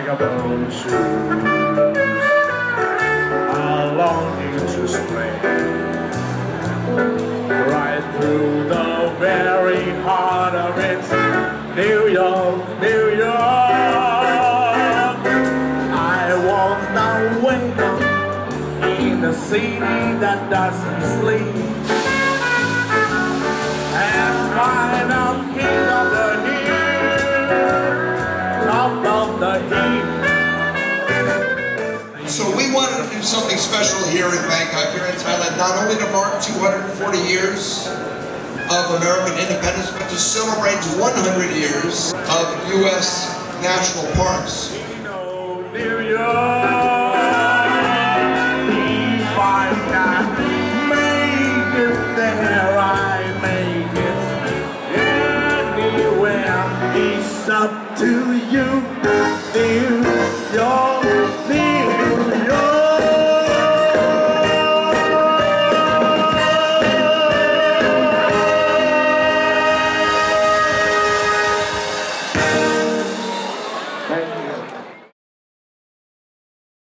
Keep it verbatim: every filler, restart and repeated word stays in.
vagabond shoes are longing to stray right through the very heart of it. New York, New York, I want to wake up in a city that doesn't sleep and find out king of the hill, top of the heap. So we wanted to do something special here in Bangkok, here in Thailand, not only to mark two hundred forty years of American independence, but to celebrate one hundred years of U S national parks. New York, if I can make it there, I make it anywhere. It's up to you.